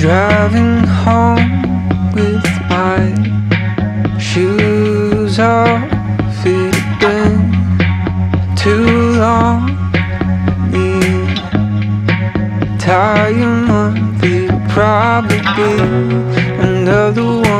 Driving home with my shoes off. It had been too long. The entire month, it'll probably be another one.